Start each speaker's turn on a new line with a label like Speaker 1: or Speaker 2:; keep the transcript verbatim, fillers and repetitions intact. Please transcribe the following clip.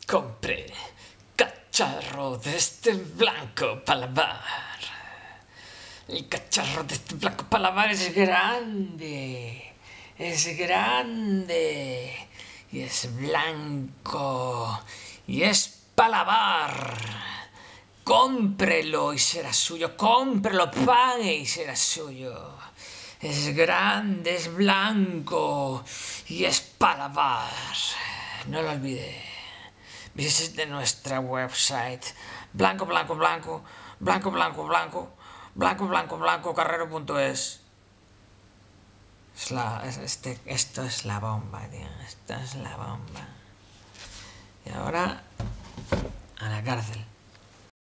Speaker 1: Compré cacharro de este blanco para lavar. El cacharro de este blanco para lavar es grande. Es grande. Y es blanco. Y es para lavar. Cómprelo y será suyo. Cómprelo, pague y será suyo. Es grande, es blanco y es para lavar. No lo olvide. Visite nuestra website blanco, blanco, blanco, blanco, blanco, blanco, blanco, blanco, blanco, carrero punto es. Es la, es este, esto es la bomba, tío. Esto es la bomba. Y ahora a la cárcel.